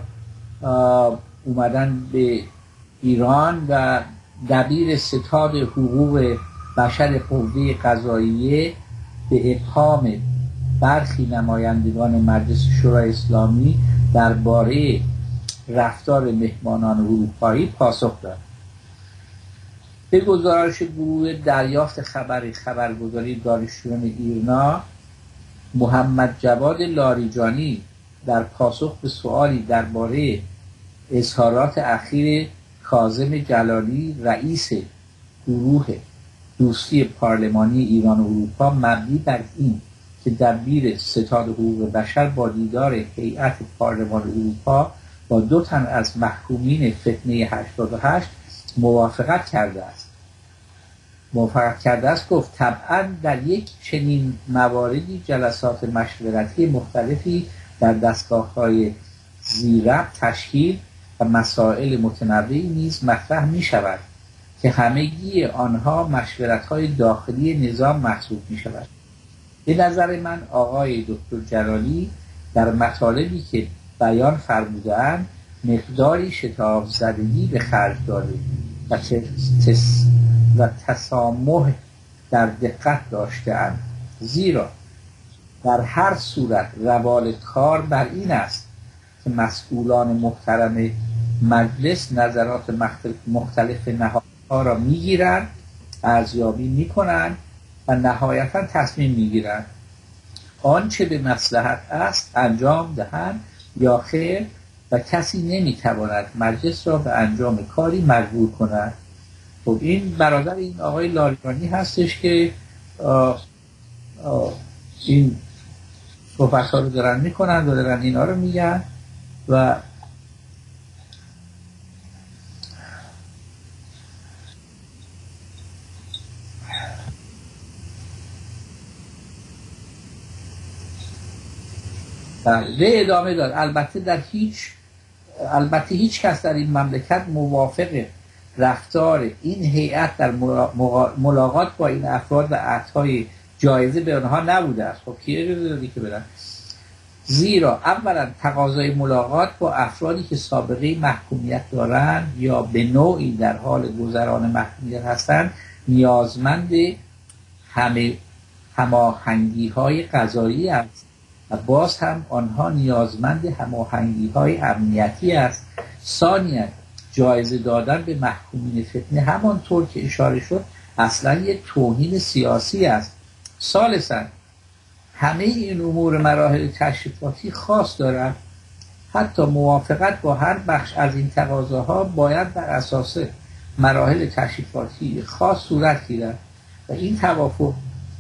اومدن به ایران و دبیر ستاد حقوق بشر قوه قضاییه به ابهام برخی نمایندگان مجلس شورای اسلامی درباره رفتار مهمانان اروپایی پاسخ داد. به گزارش گروه دریافت خبری خبرگزاری دانشجویان ایرنا، محمد جواد لاریجانی در پاسخ به سوالی درباره اظهارات اخیر کاظم جلالی رئیس گروه دوستی پارلمانی ایران و اروپا مبنی بر این که دبیر ستاد حقوق بشر با دیدار هیئت پارلمان اروپا با دو تن از محکومین فتنه هشتاد و هشت موافقت کرده است. موافقت کرده است گفت طبعا در یک چنین مواردی جلسات مشورتی مختلفی در دستگاه‌های زیرربط تشکیل و مسائل متنوعی نیز مطرح می شود که همگی آنها مشورت‌های داخلی نظام محسوب می شود. به نظر من آقای دکتر جلالی در مطالبی که بیان فرموده‌اند مقداری شتاب زدگی به خرج داده و تس و تسامح در دقت داشته‌اند، زیرا در هر صورت روال کار بر این است که مسئولان محترم مجلس نظرات مختلف نهادها را میگیرند، ارزیابی میکنند و نهایتا تصمیم میگیرند. آنچه به مصلحت است انجام دهند یا خیر و کسی نمیتواند مجلس را به انجام کاری مجبور کند. خب این برادر این آقای لاریجانی هستش که آه آه این صحبت ها رو دارن میکنن و دارن اینا رو میگن و به ادامه داد. البته در هیچ البته هیچ کس در این مملکت موافق رفتار این هیئت در ملاقات با این افراد و اعطای جایزه به آنها نبوده است. خب کی اجازه دادی که برن؟ زیرا اولا تقاضای ملاقات با افرادی که سابقه محکومیت دارند یا به نوعی در حال گذران محکومیت هستند نیازمند همه هماهنگی‌های قضایی است و باز هم آنها نیازمند هماهنگی‌های امنیتی است. ثانیاً جایزه دادن به محکومین فتنه همانطور که اشاره شد اصلا یک توهین سیاسی است. ثالثاً همه این امور مراحل تشریفاتی خاص دارد. حتی موافقت با هر بخش از این تقاضاها باید بر اساس مراحل تشریفاتی خاص صورت گیرد و این توافق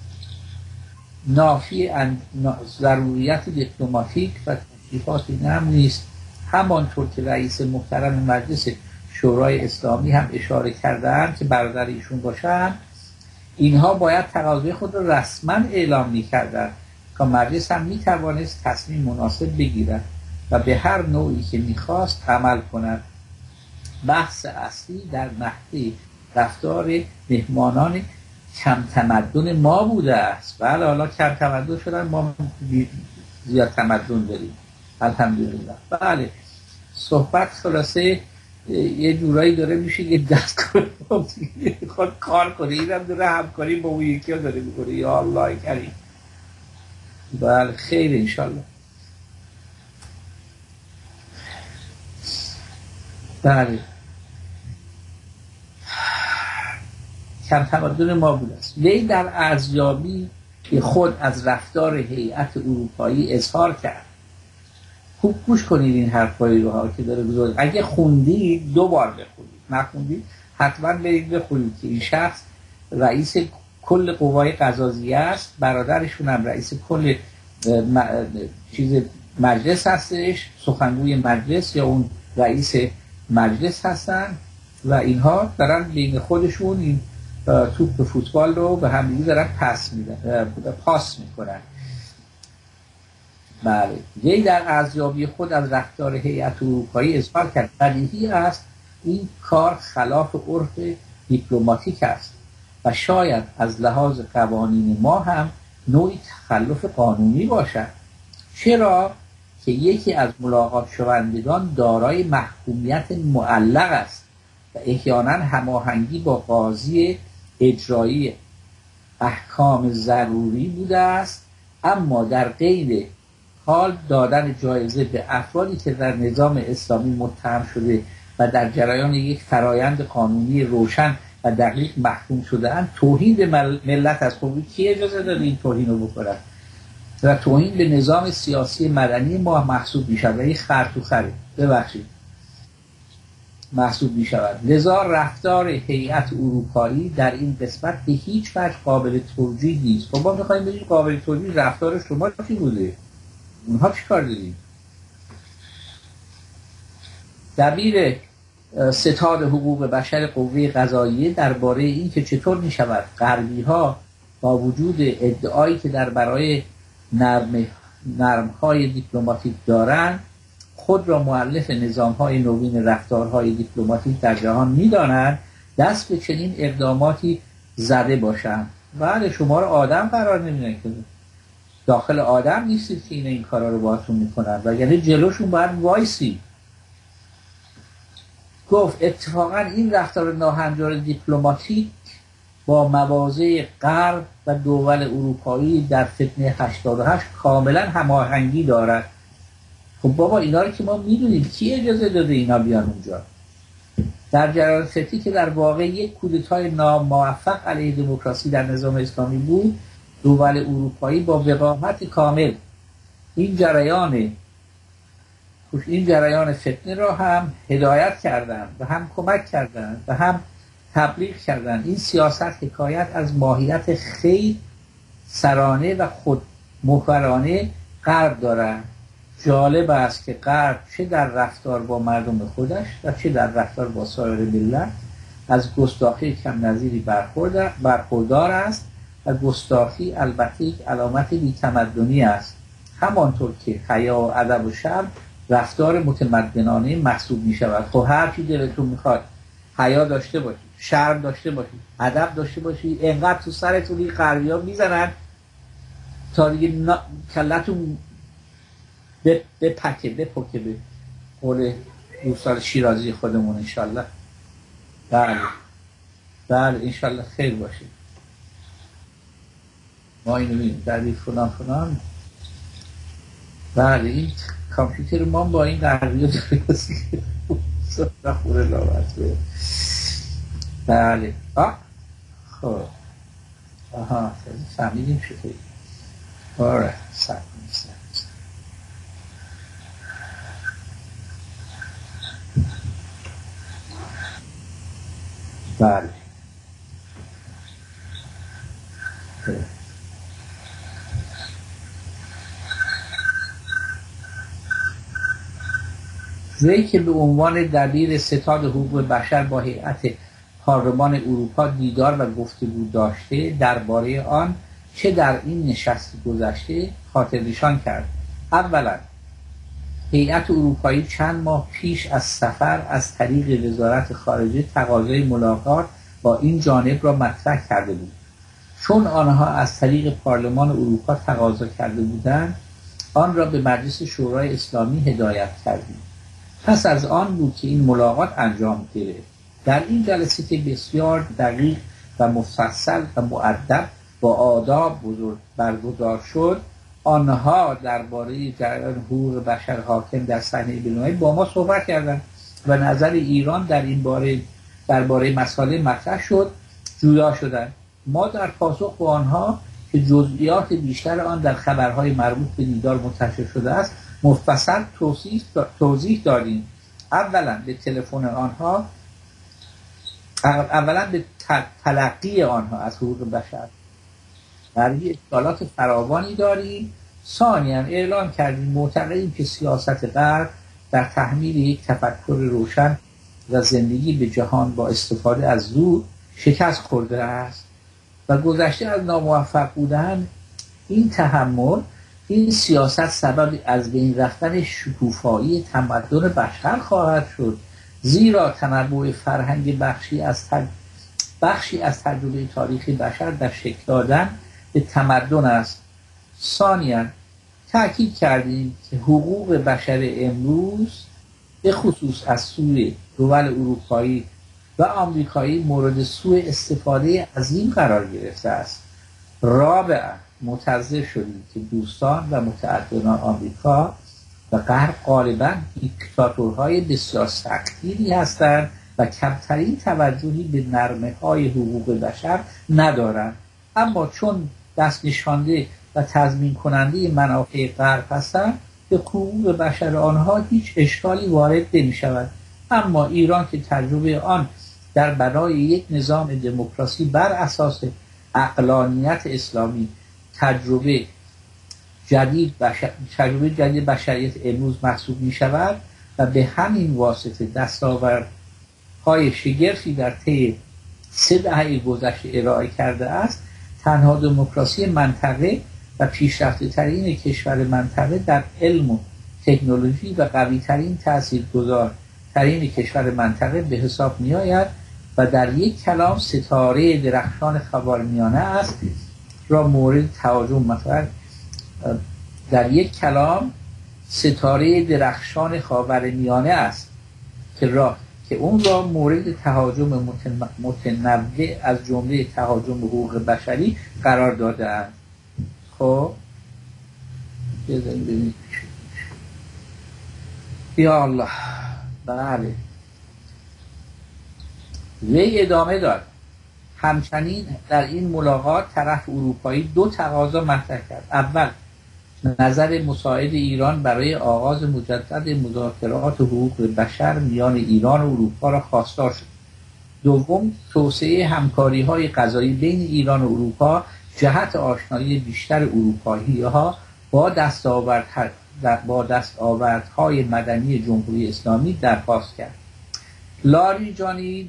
نافی ضروریت دیپلماتیک و تشریفاتی نم نیست. همانطور که رئیس محترم مجلس شورای اسلامی هم اشاره کردند که برادر ایشون باشند، اینها باید تقاضای خود را رسما اعلام می‌کردند تا مجلس هم می‌توانست تصمیم مناسب بگیرد و به هر نوعی که می‌خواست عمل کند. بحث اصلی در نحوه رفتار مهمانان کم تمدن ما بوده است. بله حالا کم تمدن شدن، ما زیاد تمدن داریم الحمدلله. بله صحبت خلاصه یه جورایی داره میشه یه دست کنم خود کار کنه، این هم داره همکاری با اون یکی ها داره میکنه. یا الله کریم. بله خیر انشالله. بله کم تمدن ما بود است. وی در ارزیابی خود از رفتار هیئت اروپایی اظهار کرد. خوب گوش کنید این حرفایی رو ها که داره بزرگ. اگه خوندید دو بار بخونید، نخوندید حتما برید بخونید که این شخص رئیس کل قوای قضاییه است، برادرشون هم رئیس کل م... چیز مجلس هستش، سخنگوی مجلس یا اون رئیس مجلس هستن و اینها دارن بین خودشون این توپ فوتبال رو به هم دیگه دارن پاس میدن، پاس میکنن. بله وی در ارزیابی خود از رفتار هیئت اروپایی اظهار کرد بدیهی است این کار خلاف عرف دیپلماتیک است و شاید از لحاظ قوانین ما هم نوعی تخلف قانونی باشد، چرا که یکی از ملاقات شوندگان دارای محکومیت معلق است و احیانا هماهنگی با قاضی اجرایی احکام ضروری بوده است، اما در غیر حال دادن جایزه به افرادی که در نظام اسلامی متهم شده و در جریان یک فرایند قانونی روشن و دقیق محکوم شده اند توهین به ملت است. خب کی اجازه داده این توهین رو بکنن؟ و توهین به نظام سیاسی مدنی ما محسوب می شود و این خر تو خره ببخشید محسوب می شود. لذا رفتار هیئت اروپایی در این قسمت به هیچ وجه قابل توجیه نیست. خب ما می‌خوایم ببینیم قابل توجیه رفتار شما چی بوده؟ اونها چی کار دارید؟ دبیر ستاد حقوق بشر قوه قضاییه درباره این که چطور می شود غربی ها با وجود ادعایی که در برای نرم نرم‌های دیپلماتیک دارند خود را مؤلف نظام‌های نوین رفتارهای دیپلماتیک در جهان می‌دانند، دست به چنین اقداماتی زده باشند. بله شما را آدم قرار نمیدن که داخل آدم نیستید که این این کارا رو باهاتون میکنن و یعنی جلوشون باید وایسی. گفت اتفاقا این رفتار ناهنجار دیپلماتیک با مواضع غرب و دول اروپایی در فتنه هشتاد و هشت کاملا هماهنگی دارد. خب بابا اینا رو که ما میدونیم، کی اجازه داده اینا بیان اونجا؟ در جریان فتنه که در واقع یک کودتای ناموفق علیه دموکراسی در نظام اسلامی بود، دول اروپایی با وقاحت کامل این جریان این جریان فتنه را هم هدایت کردند و هم کمک کردند و هم تبلیغ کردند. این سیاست حکایت از ماهیت خیر سرانه و خود محورانه غرب دارند. جالب است که غرب چه در رفتار با مردم خودش و چه در رفتار با سایر ملت از گستاخی کم نظیری برخوردار است و گستاخی البته یک علامت بی‌تمدنی است، همانطور که حیا و ادب و شرم رفتار متمدنانه محسوب می شود. خب هر چی دلتون میخواد حیا داشته باشید، شرم داشته باشید، ادب داشته باشید، اینقدر تو سرتون این غربی‌ها میزنن تا دیگه نا... کلتون بپکه بپکه به قول دوستان شیرازی خودمون انشالله. بله بله انشالله خیر باشه. ما اینو میدیم در این فلان فلان. بله این کامپیوتر ما با این غربی ها داره خوره لاغت. بله آه خب آها فهمیدیم چطوری. آره سر نیست. بله وی که به عنوان دبیر ستاد حقوق بشر با هیئت پارلمان اروپا دیدار و گفتگو داشته، درباره آن چه در این نشست گذشته خاطرنشان کرد. اولا هیئت اروپایی چند ماه پیش از سفر از طریق وزارت خارجه تقاضای ملاقات با این جانب را مطرح کرده بود. چون آنها از طریق پارلمان اروپا تقاضا کرده بودند، آن را به مجلس شورای اسلامی هدایت کردیم. پس از آن بود که این ملاقات انجام گرفت. در این جلسه که بسیار دقیق و مفصل و مؤدب با آداب بزرگ برگزار شد، آنها درباره جریان حقوق بشر حاکم در صحنه بین‌المللی با ما صحبت کردند و نظر ایران در این باره درباره مسائل مطرح شد. جدا شدند. ما در پاسخ به آنها که جزئیات بیشتر آن در خبرهای مربوط به دیدار منتشر شده است مفصل توضیح توضیح دادیم. اولا به تلفن آنها اولا به تلقی آنها از حقوق بشر برای اشکالات فراوانی داریم. ثانیاً اعلام کردیم معتقدیم که سیاست غرب در تحمیل یک تفکر روشن و زندگی به جهان با استفاده از زور شکست خورده است و گذشته از ناموفق بودن این تحمل این سیاست سبب از بین رفتن شکوفایی تمدن بشر خواهد شد، زیرا تنوع فرهنگ بخشی از تج... بخشی از تجربه تاریخی بشر در شکل دادن به تمدن است. ثانیاً تأکید کردیم که حقوق بشر امروز به خصوص از سوی دول اروپایی و آمریکایی مورد سوء استفاده عظیم قرار گرفته است. رابعاً متضرر شدیم که دوستان و متعددان آمریکا و غرب غالباً دیکتاتورهای بسیار سختگیری هستند و کمترین توجهی به نرمه‌های حقوق بشر ندارند، اما چون دست نشانده و تضمین کننده منافع غرب هستند به حقوق بشر آنها هیچ اشکالی وارد نمی شود. اما ایران که تجربه آن در بنای یک نظام دموکراسی بر اساس عقلانیت اسلامی تجربه جدید بشر... تجربه جدید بشریت امروز محسوب می شود و به همین واسطه دستاوردهای شگرفی در طی سه دهه گذشته ارائه کرده است، تنها دموکراسی منطقه و پیشرفته ترین کشور منطقه در علم و تکنولوژی و قوی ترین تاثیرگذار ترین کشور منطقه به حساب می آید و در یک کلام ستاره درخشان خاورمیانه است را مورد توجه مثلا در یک کلام ستاره درخشان خاورمیانه است که را که اون را مورد تهاجم متنوع از جمله تهاجم حقوق بشری قرار داده‌اند. خب بذارید ببینید یا الله. بله وی ادامه داد. همچنین در این ملاقات طرف اروپایی دو تقاضا مطرح کرد. اول نظر مساعد ایران برای آغاز مجدد مذاکرات حقوق بشر میان ایران و اروپا را خواستار شد. دوم توسعه همکاری‌های قضایی بین ایران و اروپا جهت آشنایی بیشتر اروپایی‌ها با دستاوردها با دستاوردهای مدنی جمهوری اسلامی درخواست کرد. لاریجانی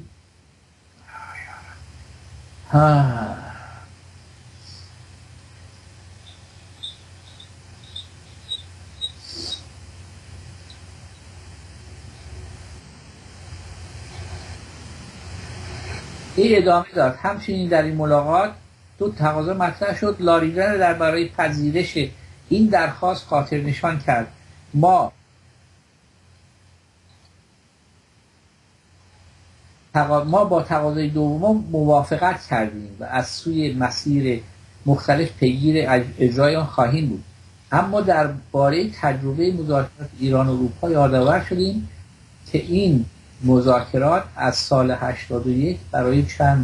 ها این ادامه داد. همچنین در این ملاقات دو تقاضا مطرح شد. لاریجان درباره پذیرش این درخواست خاطر نشان کرد. ما ما با تقاضای دوم موافقت کردیم و از سوی مسیر مختلف پیگیر اجرای آن خواهیم بود، اما درباره تجربه مذاکرات ایران و اروپا یادآور شدیم که این مذاکرات از سال هشتاد و یک برای چند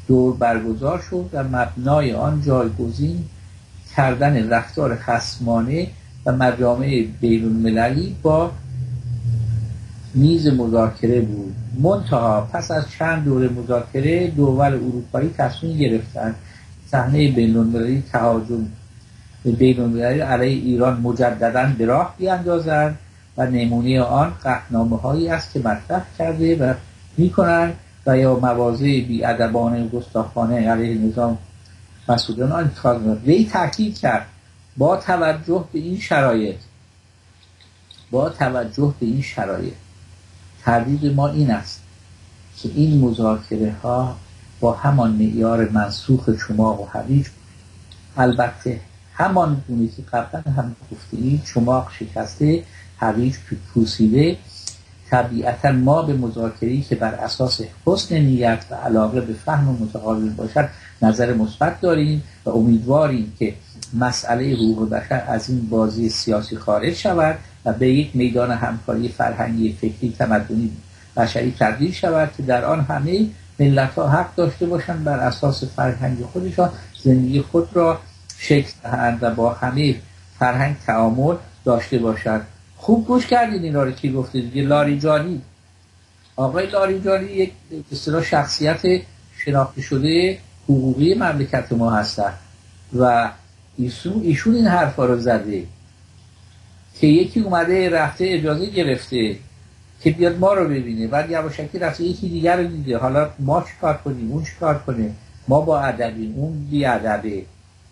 دور برگزار شد و مبنای آن جایگزین کردن رفتار خصمانه و مجامع بین المللی با میز مذاکره بود. منتها پس از چند دوره مذاکره دول اروپایی تصمیم گرفتند صحنه بین المللی تهاجم بین المللی علیه ایران مجددا به راه بیاندازند و نمونه آن قطعنامه هایی است که مطرح کرده و میکنند و یا مواضع بی‌ادبانه و گستاخانه علیه نظام مسئولان آن اتخاذ می‌کنند. وی تاکید کرد با توجه به این شرایط با توجه به این شرایط تردید ما این است که این مذاکره ها با همان معیار منسوخ چماق و هویج بود. البته همان گونه که قبلا هم گفتیم چماق شکسته هویج پوسیده. طبیعتا ما به مذاکره‌ای که بر اساس حسن نیت و علاقه به فهم متقابل باشد نظر مثبت داریم و امیدواریم که مسئله حقوق بشر از این بازی سیاسی خارج شود و به یک میدان همکاری فرهنگی، فکری، تمدنی بشری تبدیل شود که در آن همه ملت‌ها حق داشته باشند بر اساس فرهنگ خودشان زندگی خود را شکل دهند و با همه فرهنگ تعامل داشته باشند. خوب گوش کردین این را که گفته دیگه. لاریجانی، آقای لاریجانی یک اصطلاح شخصیت شناخته شده حقوقی مملکت ما هستن و ایشون, ایشون این حرفا رو زده که یکی اومده رفته اجازه گرفته که بیاد ما رو ببینه، بعد یواشکی رفته یکی دیگر رو دیده، حالا ما چیکار کنیم اون چیکار کنیم، ما با ادبیم اون بی ادبه.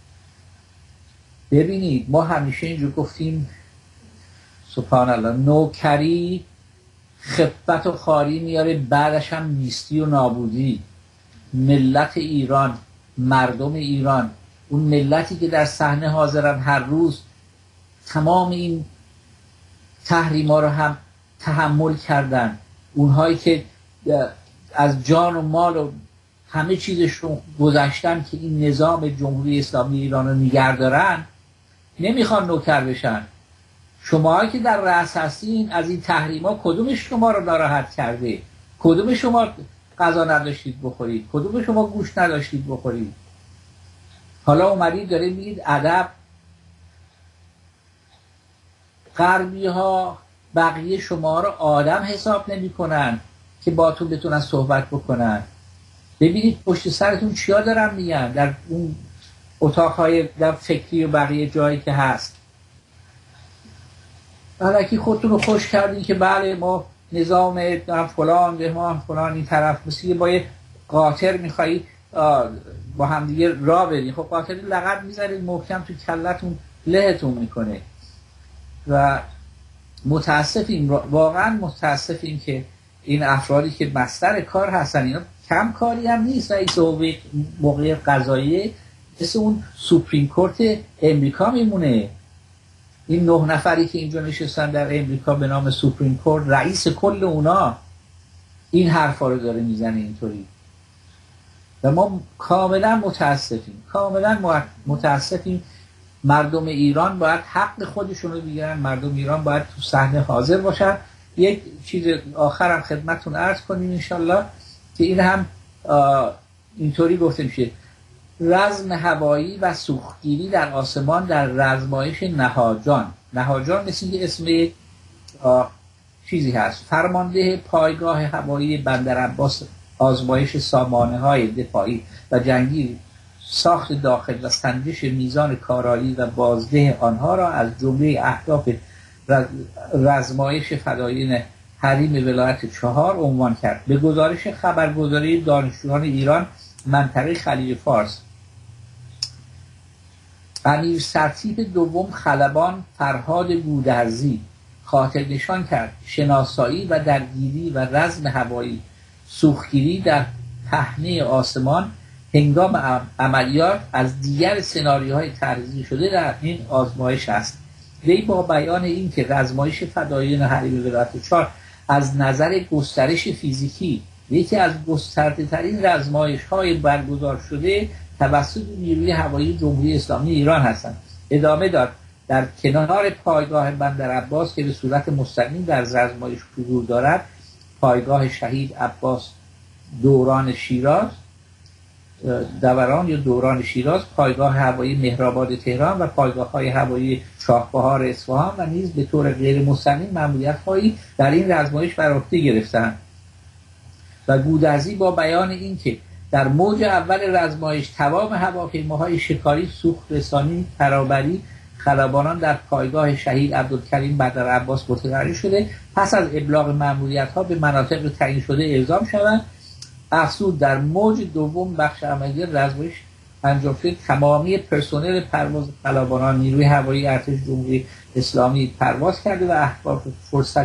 ببینید ما همیشه اینجور گفتیم سبحان الله نوکری خفت و خاری میاره بعدش هم نیستی و نابودی. ملت ایران، مردم ایران، اون ملتی که در صحنه حاضرن هر روز تمام این تحریما رو هم تحمل کردن، اونهایی که از جان و مال و همه چیزشون گذاشتن که این نظام جمهوری اسلامی ایران رو نگه دارن، نمیخوان نوکر بشن. شماهایی که در رأس هستین از این تحریما کدوم شما رو ناراحت کرده؟ کدوم شما غذا نداشتید بخورید؟ کدوم شما گوش نداشتید بخورید؟ حالا اومدید داره میگید ادب. غربی ها بقیه شما رو آدم حساب نمی کنن که با تو بتونن صحبت بکنن. ببینید پشت سرتون چیا دارن میگن در اون اتاقهای در فکری و بقیه جایی که هست. حالا خودتون رو خوش کردین که بله ما نظام فلان به ما فلان این طرف مثل با یه قاطر میخوایی با هم دیگه را برین، خب قاطر لغت میذارید محکم تو کلتون لهتون میکنه. و متاسفیم، واقعا متاسفیم که این افرادی که مصدر کار هستن اینا کم کاری هم نیست. رئیس موقع قضایی مثل اون سوپریم کورت امریکا میمونه. این نه نفری که اینجا نشستن در امریکا به نام سوپریم کورت، رئیس کل اونا این حرفا رو داره میزنه اینطوری. و ما کاملا متاسفیم، کاملا متاسفیم. مردم ایران باید حق خودشون رو بگیرن، مردم ایران باید تو صحنه حاضر باشن. یک چیز آخرم خدمتتون عرض کنیم انشالله که این هم اینطوری گفته میشه: رزم هوایی و سوختگیری در آسمان در رزمایش نهاجان. نهاجان مثل یه اسم چیزی هست، فرمانده پایگاه هوایی بندر عباس آزمایش سامانه های دفاعی و جنگی، ساخت داخل و سنجش میزان کارایی و بازده آنها را از جمله اهداف رزمایش فدایین حریم ولایت چهار عنوان کرد. به گزارش خبرگزاری دانشجویان ایران منطقه خلیج فارس، امیر سرتیپ دوم خلبان فرهاد گودرزی خاطر نشان کرد شناسایی و درگیری و رزم هوایی سوختگیری در پهنه آسمان هنگام عملیات از دیگر سناریوهای طرحی شده در این آزمایش است. وی با بیان این که رزمایش فدایین حریم ولایت چهار از نظر گسترش فیزیکی یکی از گسترده ترین رزمایش های برگزار شده توسط نیروی هوایی جمهوری اسلامی ایران هستند. ادامه داد در کنار پایگاه بندر عباس که به صورت مستقیم در رزمایش حضور دارد، پایگاه شهید عباس دوران شیراز دوران یا دوران شیراز پایگاه هوایی مهرآباد تهران و پایگاه های هوایی شاهبهار اصفهان و نیز به طور غیر مستقیم مأموریت هایی در این رزمایش بر عهده گرفتند و گودرزی با بیان اینکه در موج اول رزمایش تمام هواپیماهای شکاری، سوخت رسانی، ترابری، خلبانان در پایگاه شهید عبدالکریم بدر عباس متقرر شده، پس از ابلاغ مأموریت‌ها به مناطق تعیین شده اعزام شوند. افزود در موج دوم بخش عملی رزمایش انجام شده تمامی پرسنل پرواز خلبانان نیروی هوایی ارتش جمهوری اسلامی پرواز کرده و اهداف فرصت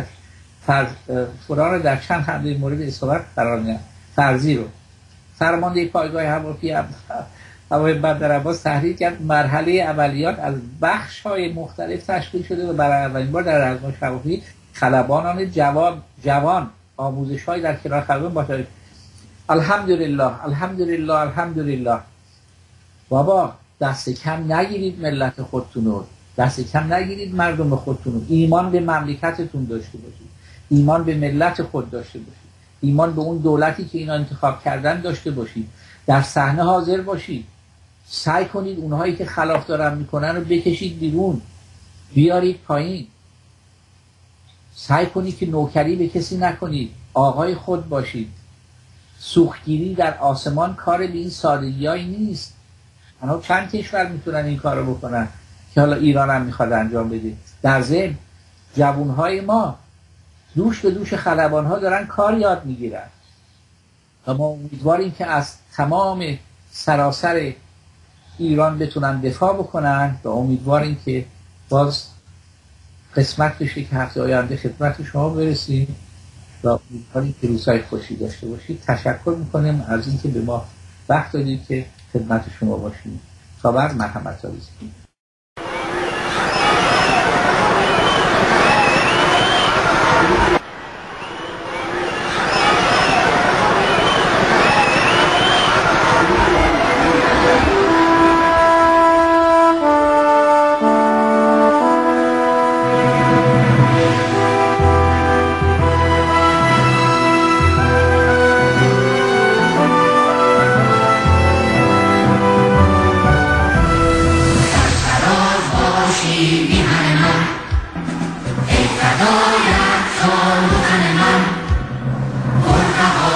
فرار در چند حمله مورد اصابت قرار می‌دهند. فرضی رو فرمانده پایگاه هوایی بدر عباس تحریر کرد مرحله عملیات از بخش‌های مختلف تشکیل شده و برای اولین بار در رزمایش هوایی خلبانان جوان جوان آموزش‌های در کنار خلبان با الحمدلله الحمدلله الحمدلله. بابا دست کم نگیرید ملت خودتون رو، دست کم نگیرید مردم خودتون رو. ایمان به مملکتتون داشته باشید، ایمان به ملت خود داشته باشید، ایمان به اون دولتی که اینا انتخاب کردن داشته باشید، در صحنه حاضر باشید، سعی کنید اونهایی که خلاف دارن میکنن رو بکشید بیرون، بیارید پایین، سعی کنید که نوکری به کسی نکنید، آقای خود باشید. سوختگیری در آسمان کار به این سادگی‌هایی نیست. اما چند کشور میتونن این کار رو بکنن که حالا ایران هم میخواد انجام بده. در ضمن جوانهای ما دوش به دوش خلبانها دارن کار یاد میگیرن و ما امیدواریم که از تمام سراسر ایران بتونن دفاع بکنن و امیدواریم که باز قسمت بشه که هفته آینده خدمت شما برسیم و امیدواریم که روزهای خوشی داشته باشید. تشکر میکنیم از اینکه به ما وقت دادید که خدمت شما باشیم. تا بعد مرحمت آرزو.